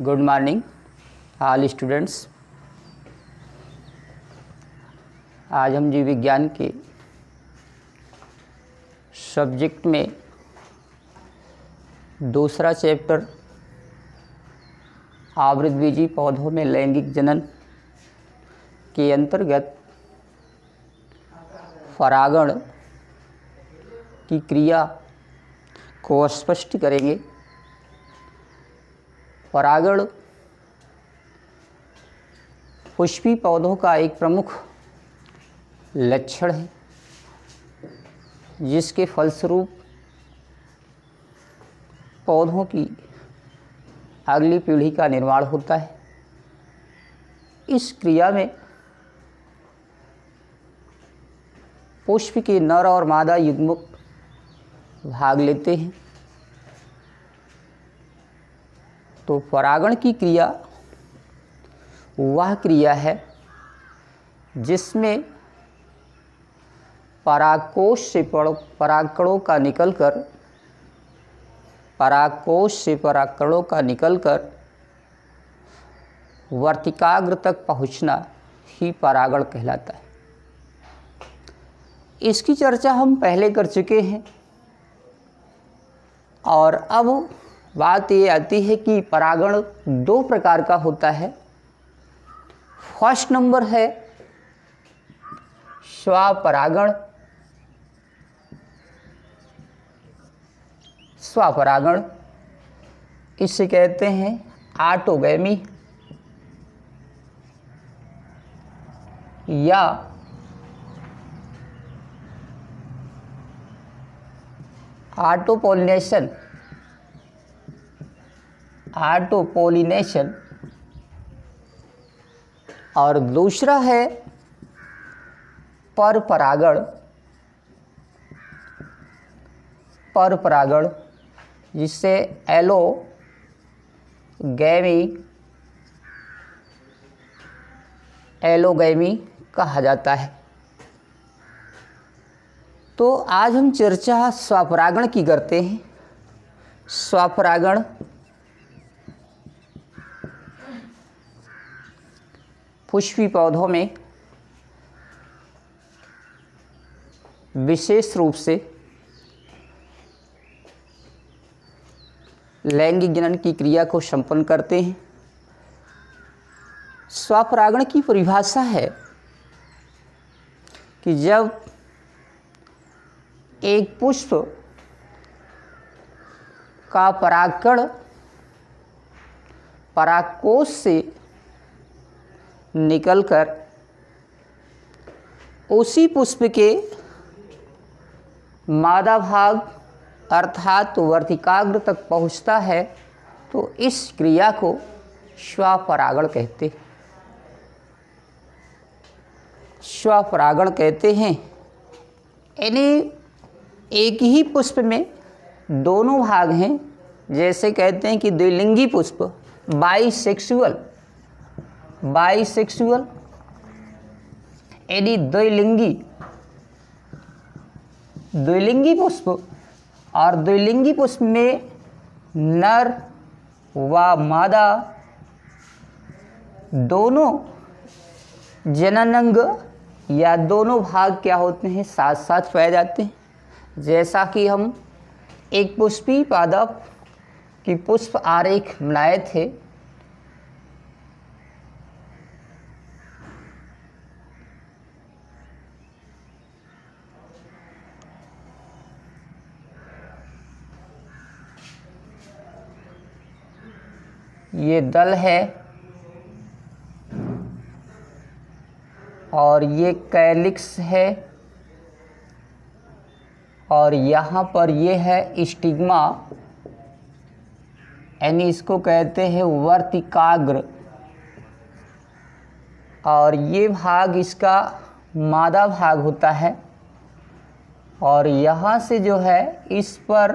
Good morning all students. आज हम जीव विज्ञान के सब्जेक्ट में दूसरा चैप्टर आवृतबीजी पौधों में लैंगिक जनन के अंतर्गत परागण की क्रिया को स्पष्ट करेंगे। परागण पुष्पी पौधों का एक प्रमुख लक्षण है, जिसके फलस्वरूप पौधों की अगली पीढ़ी का निर्माण होता है। इस क्रिया में पुष्प के नर और मादा युग्मक भाग लेते हैं। तो परागण की क्रिया वह क्रिया है जिसमें परागकोश से परागकणों का निकलकर वर्तिकाग्र तक पहुंचना ही परागण कहलाता है। इसकी चर्चा हम पहले कर चुके हैं और अब बात ये आती है कि परागण दो प्रकार का होता है। फर्स्ट नंबर है स्वपरागण। स्वपरागण इसे कहते हैं ऑटोगैमी या ऑटोपोलिनेशन और दूसरा है परपरागण जिसे एलोगैमी कहा जाता है। तो आज हम चर्चा स्वपरागण की करते हैं। स्वपरागण पुष्पी पौधों में विशेष रूप से लैंगिक जनन की क्रिया को संपन्न करते हैं। स्वपरागण की परिभाषा है कि जब एक पुष्प का परागकण परागकोश से निकलकर उसी पुष्प के मादा भाग अर्थात वर्तिकाग्र तक पहुंचता है, तो इस क्रिया को स्वपरागण कहते हैं। स्वपरागण कहते हैं यानी एक ही पुष्प में दोनों भाग हैं। जैसे कहते हैं कि द्विलिंगी पुष्प बाइसेक्सुअल यानी द्विलिंगी पुष्प और द्विलिंगी पुष्प में नर व मादा दोनों जननांग या दोनों भाग क्या होते हैं, साथ साथ पाए जाते हैं। जैसा कि हम एक पुष्पी पादप की पुष्प आरेख बनाए थे। ये दल है और ये कैलिक्स है और यहाँ पर ये है स्टिग्मा यानी इसको कहते हैं वर्तिकाग्र और ये भाग इसका मादा भाग होता है। और यहाँ से जो है इस पर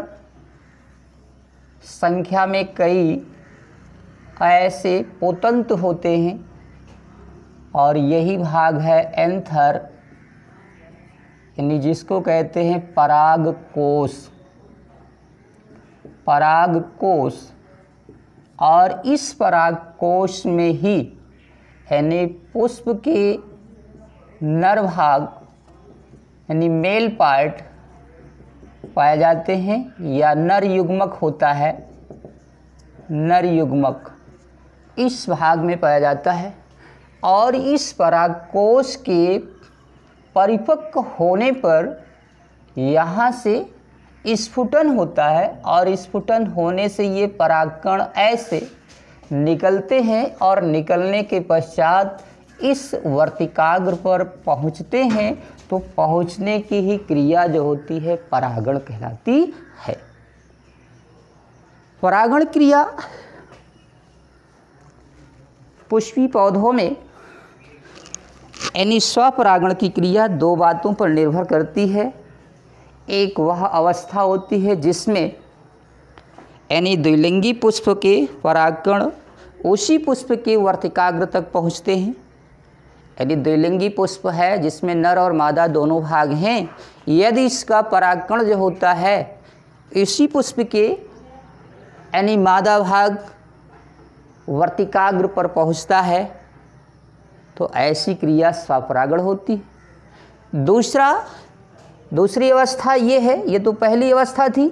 संख्या में कई ऐसे पोतंत होते हैं और यही भाग है एंथर यानी जिसको कहते हैं परागकोश। और इस परागकोश में ही यानी पुष्प के नर भाग यानी मेल पार्ट पाए जाते हैं, या नर युग्मक होता है, नर युग्मक इस भाग में पाया जाता है। और इस परागकोश के परिपक्व होने पर यहाँ से स्फुटन होता है, और स्फुटन होने से ये परागकण ऐसे निकलते हैं और निकलने के पश्चात इस वर्तिकाग्र पर पहुँचते हैं। तो पहुँचने की ही क्रिया जो होती है परागण कहलाती है। परागण क्रिया पुष्पी पौधों में यानी स्वपरागण की क्रिया दो बातों पर निर्भर करती है। एक वह अवस्था होती है जिसमें यानी द्विलिंगी पुष्प के परागकण उसी पुष्प के वर्तिकाग्र तक पहुँचते हैं। यदि द्विलिंगी पुष्प है जिसमें नर और मादा दोनों भाग हैं, यदि इसका परागकण जो होता है इसी पुष्प के यानी मादा भाग वर्तिकाग्र पर पहुंचता है, तो ऐसी क्रिया स्वपरागण होती है। दूसरी अवस्था ये है, ये तो पहली अवस्था थी,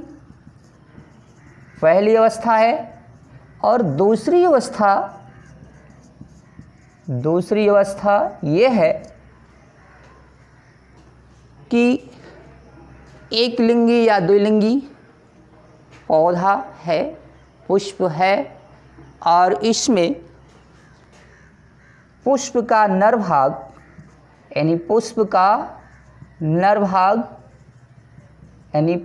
पहली अवस्था है। और दूसरी अवस्था ये है कि एक लिंगी या द्विलिंगी पौधा है, पुष्प है, और इसमें पुष्प का नर भाग यानी पुष्प का नर भाग यानी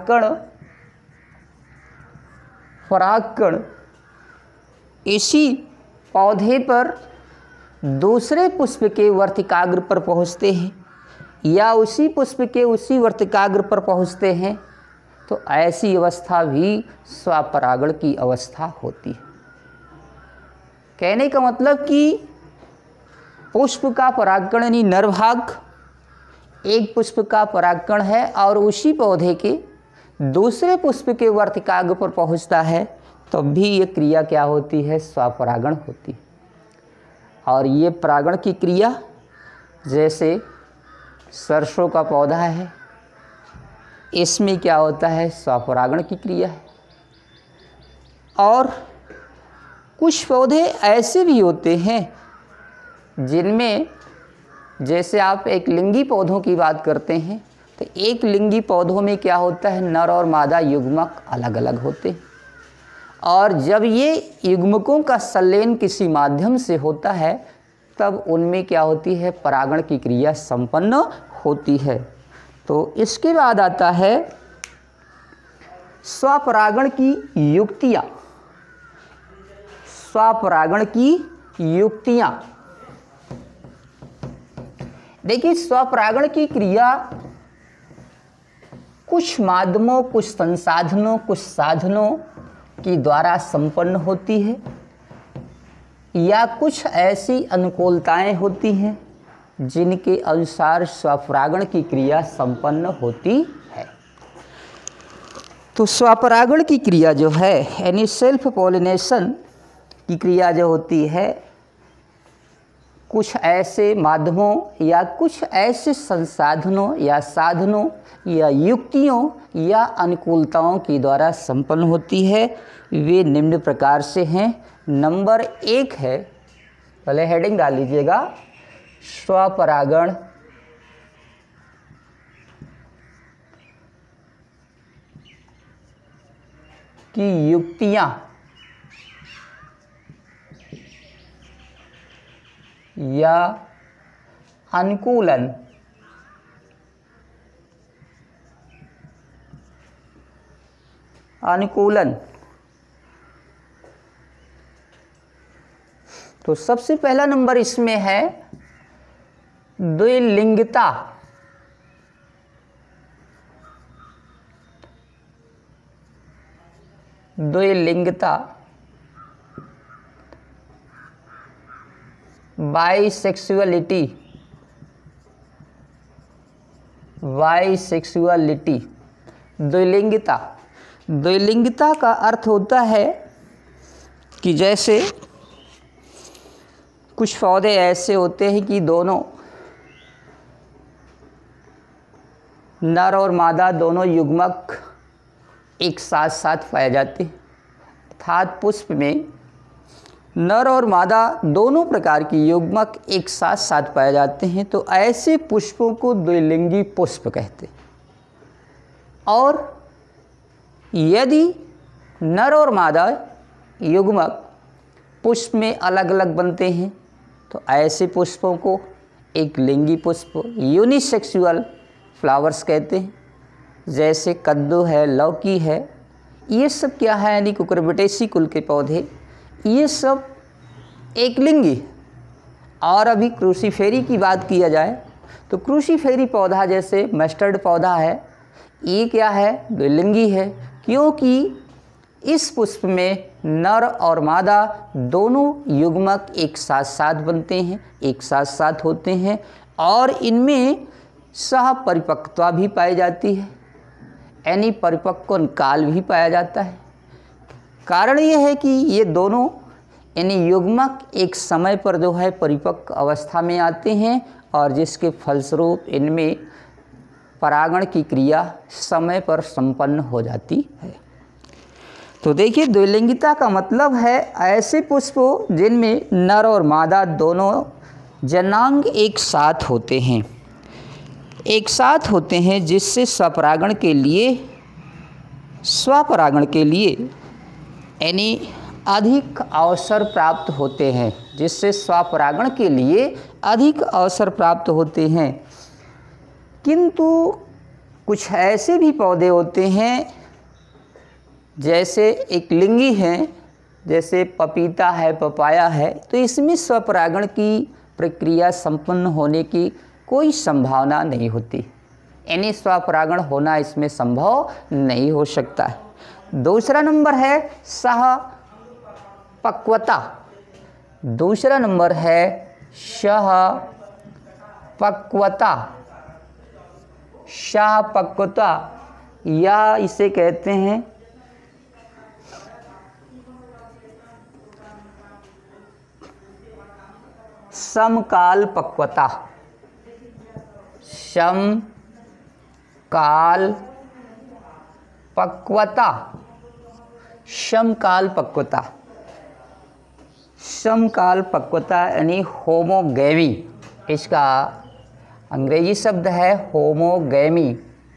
परागकण इसी पौधे पर दूसरे पुष्प के वर्तिकाग्र पर पहुँचते हैं, या उसी पुष्प के उसी वर्तिकाग्र पर पहुँचते हैं, तो ऐसी अवस्था भी स्वपरागण की अवस्था होती है। कहने का मतलब कि पुष्प का परागकण यानी नर भाग एक पुष्प का परागकण है और उसी पौधे के दूसरे पुष्प के वर्तिकाग्र पर पहुंचता है, तब भी ये क्रिया क्या होती है? स्वपरागण होती है। और ये परागण की क्रिया जैसे सरसों का पौधा है, इसमें क्या होता है? स्वपरागण की क्रिया है। और कुछ पौधे ऐसे भी होते हैं जिनमें जैसे आप एक लिंगी पौधों की बात करते हैं, तो एक लिंगी पौधों में क्या होता है? नर और मादा युग्मक अलग अलग होते हैं, और जब ये युग्मकों का संलयन किसी माध्यम से होता है तब उनमें क्या होती है? परागण की क्रिया संपन्न होती है। तो इसके बाद आता है स्वपरागण की युक्तियाँ। स्वपरागण की युक्तियाँ, देखिए स्वपरागण की क्रिया कुछ माध्यमों, कुछ संसाधनों, कुछ साधनों की द्वारा संपन्न होती है, या कुछ ऐसी अनुकूलताएं होती हैं जिनके अनुसार स्वपरागण की क्रिया संपन्न होती है। तो स्वपरागण की क्रिया जो है यानी सेल्फ पॉलिनेशन की क्रिया जो होती है, कुछ ऐसे माध्यमों या कुछ ऐसे संसाधनों या साधनों या युक्तियों या अनुकूलताओं के द्वारा संपन्न होती है। वे निम्न प्रकार से हैं। नंबर 1 है, पहले हेडिंग डाल लीजिएगा, स्वपरागण की युक्तियाँ या अनुकूलन। तो सबसे पहला नंबर इसमें है द्विलिंगता। बाइसेक्सुअलिटी। द्विलिंगता का अर्थ होता है कि जैसे कुछ पौधे ऐसे होते हैं कि दोनों नर और मादा दोनों युग्मक एक साथ साथ पाए जाते हैं, अर्थात पुष्प में नर और मादा दोनों प्रकार की युग्मक एक साथ साथ पाए जाते हैं, तो ऐसे पुष्पों को द्विलिंगी पुष्प कहते हैं। और यदि नर और मादा युग्मक पुष्प में अलग अलग बनते हैं तो ऐसे पुष्पों को एक लिंगी पुष्प यूनिसेक्सुअल फ्लावर्स कहते हैं। जैसे कद्दू है, लौकी है, ये सब क्या है, यानी कुकुरबिटेसी कुल के पौधे, ये सब एक लिंगी। और अभी क्रूसीफेरी की बात किया जाए तो क्रूसीफेरी पौधा जैसे मस्टर्ड पौधा है, ये क्या है, द्विलिंगी है, क्योंकि इस पुष्प में नर और मादा दोनों युग्मक एक साथ साथ बनते हैं, एक साथ साथ होते हैं, और इनमें सह परिपक्वता भी पाई जाती है, यानी परिपक्व काल भी पाया जाता है। कारण ये है कि ये दोनों यानी युग्मक एक समय पर जो है परिपक्व अवस्था में आते हैं, और जिसके फलस्वरूप इनमें परागण की क्रिया समय पर संपन्न हो जाती है। तो देखिए, द्विलिंगिता का मतलब है ऐसे पुष्पों जिनमें नर और मादा दोनों जनांग एक साथ होते हैं, जिससे स्वपरागण के लिए यानी अधिक अवसर प्राप्त होते हैं, जिससे स्वपरागण के लिए अधिक अवसर प्राप्त होते हैं। किंतु कुछ ऐसे भी पौधे होते हैं जैसे एक लिंगी हैं, जैसे पपीता है, पपाया है, तो इसमें स्वपरागण की प्रक्रिया संपन्न होने की कोई संभावना नहीं होती, यानी स्वपरागण होना इसमें संभव नहीं हो सकता है। दूसरा नंबर है सहपक्वता, दूसरा नंबर है सहपक्वता, या इसे कहते हैं समकाल पक्वता। समकाल पक्वता यानी होमोगैमी, इसका अंग्रेजी शब्द है होमोगैमी।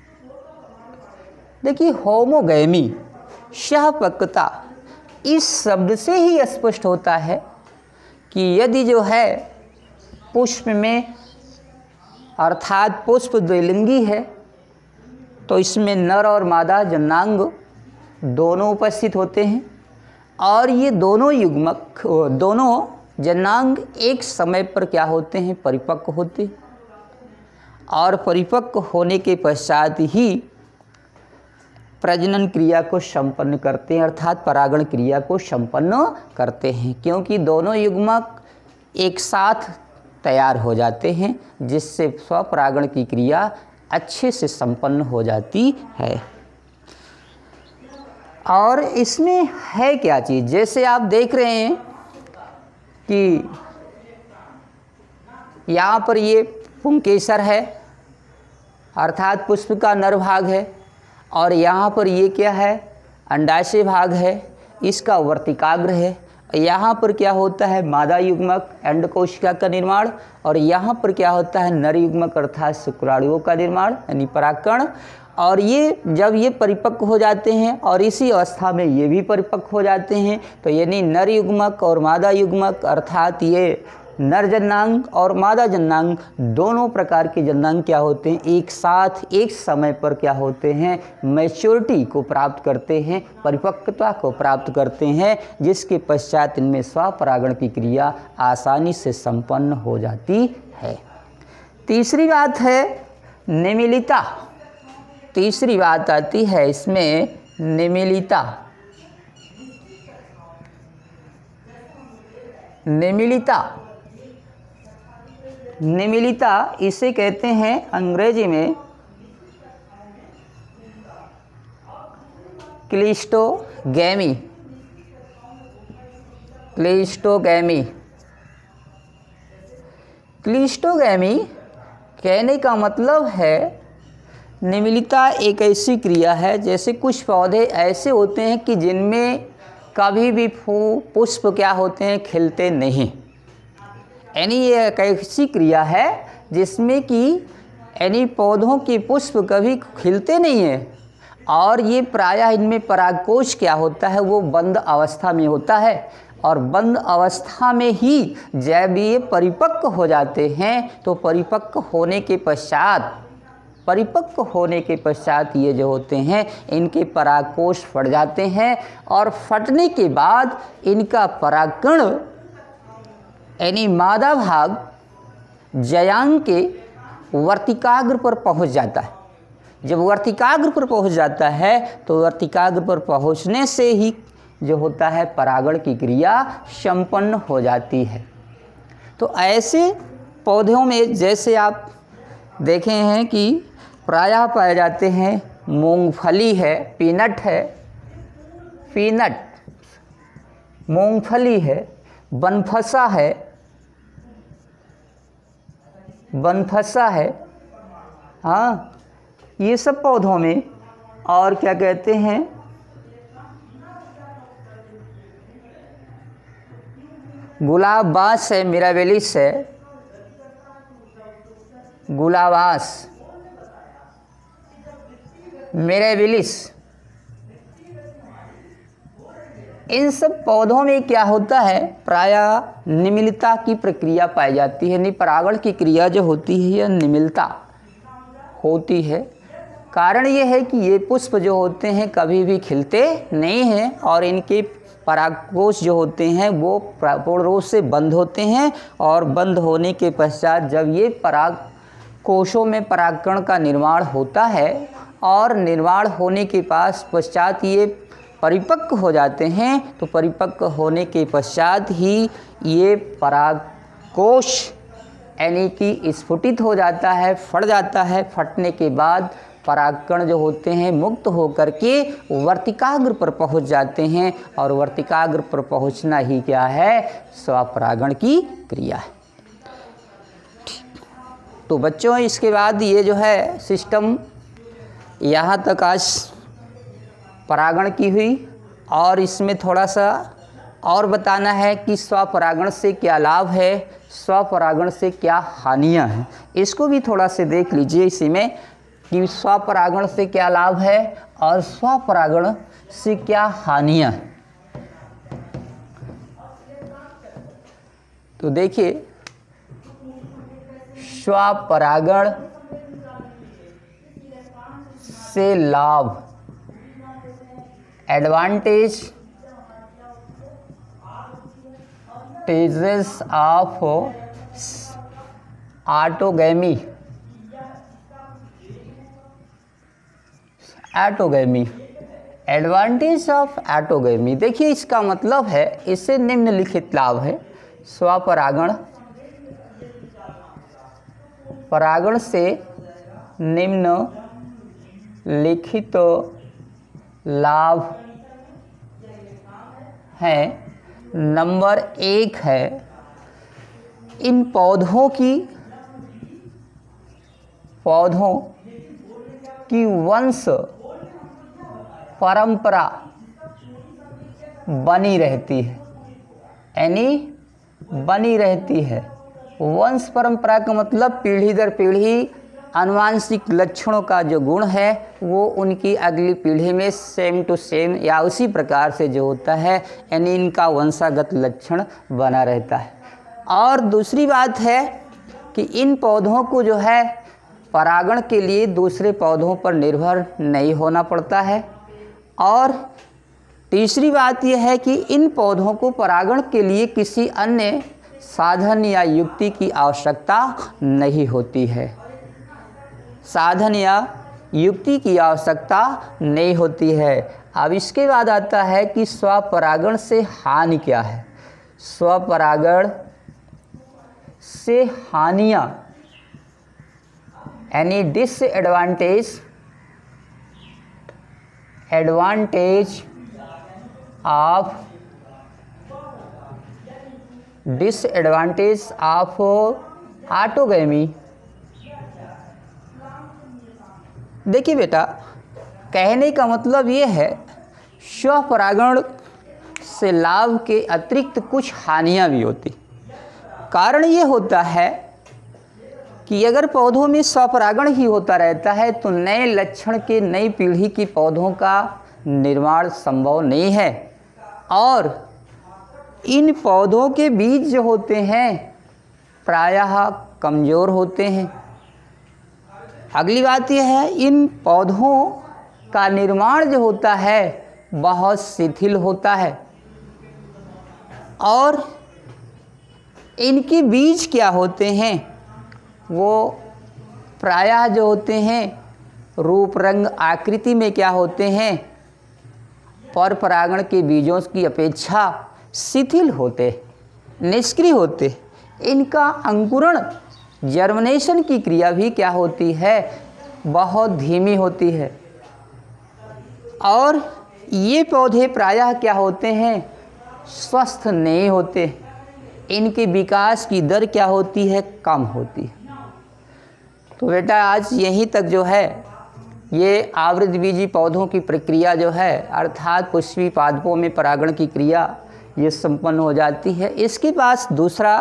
देखिए, होमोगैमी, सहपक्वता, इस शब्द से ही स्पष्ट होता है कि यदि जो है पुष्प में अर्थात पुष्प द्विलिंगी है तो इसमें नर और मादा जनांग दोनों उपस्थित होते हैं, और ये दोनों युग्मक दोनों जनांग एक समय पर क्या होते हैं, परिपक्व होते हैं, और परिपक्व होने के पश्चात ही प्रजनन क्रिया को संपन्न करते हैं, अर्थात परागण क्रिया को संपन्न करते हैं, क्योंकि दोनों युग्मक एक साथ तैयार हो जाते हैं, जिससे स्वपरागण की क्रिया अच्छे से संपन्न हो जाती है। और इसमें है क्या चीज़, जैसे आप देख रहे हैं कि यहाँ पर ये पुंकेसर है, अर्थात पुष्प का नर भाग है, और यहाँ पर ये क्या है, अंडाशय भाग है, इसका वर्तिकाग्र है। यहाँ पर क्या होता है, मादा युग्मक अंडकोशिका का निर्माण, और यहाँ पर क्या होता है, नर युग्मक अर्थात शुक्राणुओं का निर्माण यानी परागकण। और ये जब ये परिपक्व हो जाते हैं और इसी अवस्था में ये भी परिपक्व हो जाते हैं, तो यानी नर युग्मक और मादा युग्मक अर्थात ये नर जनांग और मादा जनांग दोनों प्रकार के जनांग क्या होते हैं, एक साथ एक समय पर क्या होते हैं, मैच्योरिटी को प्राप्त करते हैं, परिपक्वता को प्राप्त करते हैं, जिसके पश्चात इनमें स्वपरागण की क्रिया आसानी से संपन्न हो जाती है। तीसरी बात है निमिलिता, तीसरी बात आती है इसमें निमिलिता। निमिलिता इसे कहते हैं अंग्रेजी में क्लिस्टोगैमी। क्लिस्टोगैमी। क्लिस्टोगैमी कहने का मतलब है निमिलिता एक ऐसी क्रिया है, जैसे कुछ पौधे ऐसे होते हैं कि जिनमें कभी भी पुष्प क्या होते हैं, खिलते नहीं। यानी ये एक ऐसी क्रिया है जिसमें कि यानी पौधों के पुष्प कभी खिलते नहीं हैं, और ये प्रायः इनमें परागकोश क्या होता है, वो बंद अवस्था में होता है, और बंद अवस्था में ही जब ये परिपक्व हो जाते हैं तो परिपक्व होने के पश्चात ये जो होते हैं इनके परागकोश फट जाते हैं, और फटने के बाद इनका परागकण यानी मादा भाग जयांग के वर्तिकाग्र पर पहुंच जाता है। जब वर्तिकाग्र पर पहुंच जाता है तो वर्तिकाग्र पर पहुंचने से ही जो होता है परागण की क्रिया संपन्न हो जाती है। तो ऐसे पौधों में जैसे आप देखे हैं कि प्रायः पाए जाते हैं मूंगफली है, पीनट, मूंगफली है, बनफसा है, हाँ, ये सब पौधों में। और क्या कहते हैं, गुलाबास है, मिराबिलिस है, गुलाबास, मिराबिलिस, इन सब पौधों में क्या होता है, प्रायः निमिलिता की प्रक्रिया पाई जाती है। निपरागण की क्रिया जो होती है यह निमिलता होती है। कारण ये है कि ये पुष्प जो होते हैं कभी भी खिलते नहीं हैं, और इनके परागकोश जो होते हैं वो पूर्ण रूप से बंद होते हैं, और बंद होने के पश्चात जब ये परागकोशों में परागकण का निर्माण होता है, और निर्माण होने के पश्चात ये परिपक्व हो जाते हैं, तो परिपक्व होने के पश्चात ही ये परागकोश यानी कि स्फुटित हो जाता है, फट जाता है। फटने के बाद परागकण जो होते हैं मुक्त होकर के वर्तिकाग्र पर पहुंच जाते हैं, और वर्तिकाग्र पर पहुंचना ही क्या है, स्वपरागण की क्रिया है। तो बच्चों इसके बाद ये जो है सिस्टम यहाँ तक आज परागण की हुई, और इसमें थोड़ा सा और बताना है कि स्वपरागण से क्या लाभ है, स्वपरागण से क्या हानियाँ हैं। इसको भी थोड़ा से देख लीजिए इसी में कि स्वपरागण से क्या लाभ है और स्वपरागण से क्या हानियाँ हैं। तो देखिए, स्वपरागण से लाभ, advantages of autogamy, advantage of autogamy. देखिए इसका मतलब है, इससे निम्नलिखित लाभ है। स्वपरागण, परागण से निम्नलिखित लाभ हैं। नंबर 1 है, इन पौधों की वंश परंपरा बनी रहती है, यानी बनी रहती है। वंश परंपरा का मतलब पीढ़ी दर पीढ़ी आनुवांशिक लक्षणों का जो गुण है वो उनकी अगली पीढ़ी में सेम टू सेम या उसी प्रकार से जो होता है, यानी इनका वंशागत लक्षण बना रहता है। और दूसरी बात है कि इन पौधों को जो है परागण के लिए दूसरे पौधों पर निर्भर नहीं होना पड़ता है। और तीसरी बात यह है कि इन पौधों को परागण के लिए किसी अन्य साधन या युक्ति की आवश्यकता नहीं होती है, साधन या युक्ति की आवश्यकता नहीं होती है। अब इसके बाद आता है कि स्वपरागण से हानि क्या है। स्वपरागण से हानियाँ यानी disadvantage of disadvantage of autogamy. देखिए बेटा, कहने का मतलब ये है स्वपरागण से लाभ के अतिरिक्त कुछ हानियां भी होती। कारण ये होता है कि अगर पौधों में स्वपरागण ही होता रहता है तो नए लक्षण के नई पीढ़ी की पौधों का निर्माण संभव नहीं है और इन पौधों के बीज जो होते हैं प्रायः कमज़ोर होते हैं। अगली बात यह है, इन पौधों का निर्माण जो होता है बहुत शिथिल होता है और इनके बीज क्या होते हैं वो प्रायः जो होते हैं रूप रंग आकृति में क्या होते हैं, पर परागण के बीजों की अपेक्षा शिथिल होते, निष्क्रिय होते। इनका अंकुरण जर्मिनेशन की क्रिया भी क्या होती है, बहुत धीमी होती है और ये पौधे प्रायः क्या होते हैं, स्वस्थ नहीं होते। इनके विकास की दर क्या होती है, कम होती है। तो बेटा आज यहीं तक जो है ये आवृतबीजी पौधों की प्रक्रिया जो है अर्थात पुष्पीय पादपों में परागण की क्रिया ये संपन्न हो जाती है। इसके पास दूसरा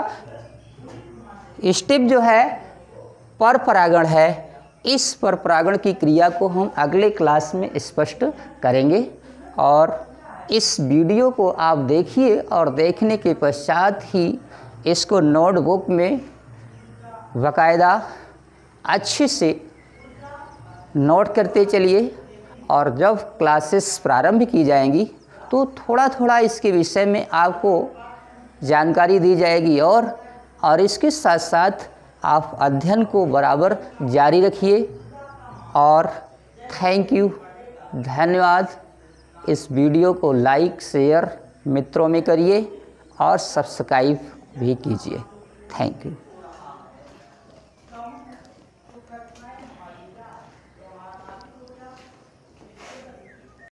स्टेप जो है पर परागण है। इस पर परागण की क्रिया को हम अगले क्लास में स्पष्ट करेंगे और इस वीडियो को आप देखिए और देखने के पश्चात ही इसको नोटबुक में बाकायदा अच्छे से नोट करते चलिए और जब क्लासेस प्रारंभ की जाएंगी तो थोड़ा थोड़ा इसके विषय में आपको जानकारी दी जाएगी और इसके साथ साथ आप अध्ययन को बराबर जारी रखिए और थैंक यू, धन्यवाद। इस वीडियो को लाइक शेयर मित्रों में करिए और सब्सक्राइब भी कीजिए। Thank you.